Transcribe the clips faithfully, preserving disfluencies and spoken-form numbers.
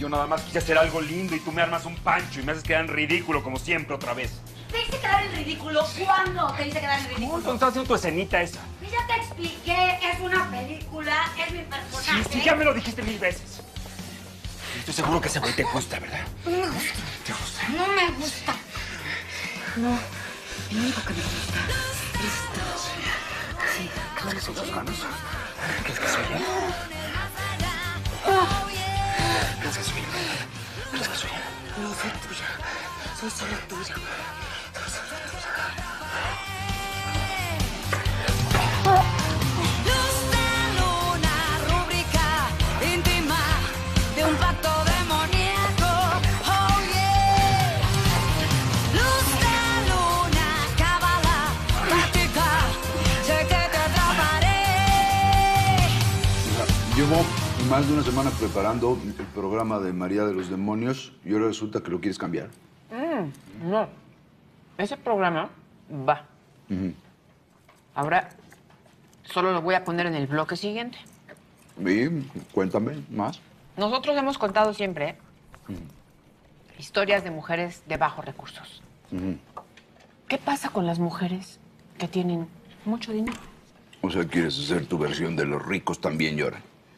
yo nada más quise hacer algo lindo y tú me armas un pancho y me haces quedar en ridículo como siempre otra vez. ¿Te hice quedar en ridículo? ¿Cuándo te hice quedar en ridículo? ¿Cómo estás haciendo tu escenita esa? Y ya te expliqué, es una película, es mi personaje. Sí, sí, ya me lo dijiste mil veces. Estoy seguro que ese güey te gusta, ¿verdad? No me gusta. ¿Te gusta? No me gusta. No, el único que me gusta es... Sí, claro, soy yo. ¿Crees que soy yo? ¿Crees que soy yo? ¿Crees que soy yo? No, soy tuya. Soy solo tuya. Soy solo tuya. Luz de luna, rúbrica íntima de un pacto demoníaco. Oh yeah. Luz de luna, cábala, práctica. Sé que te atraparé. Llevo más de una semana preparando el programa de María de los Demonios y ahora resulta que lo quieres cambiar. Mm, no. Ese programa va. Uh-huh. Ahora solo lo voy a poner en el bloque siguiente. Y cuéntame más. Nosotros hemos contado siempre ¿eh? uh-huh. historias de mujeres de bajos recursos. Uh-huh. ¿Qué pasa con las mujeres que tienen mucho dinero? O sea, quieres hacer tu versión de los ricos también lloran.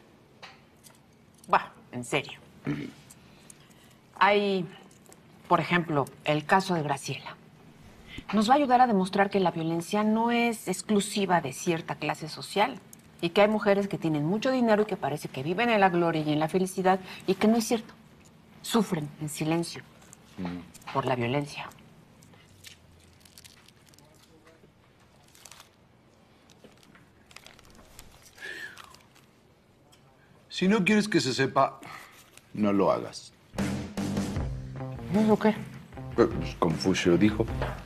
Va, en serio. Uh-huh. Hay, por ejemplo, el caso de Graciela. Nos va a ayudar a demostrar que la violencia no es exclusiva de cierta clase social y que hay mujeres que tienen mucho dinero y que parece que viven en la gloria y en la felicidad y que no es cierto. Sufren en silencio mm. por la violencia. Si no quieres que se sepa, no lo hagas. ¿Eso qué? Pues Confucio dijo.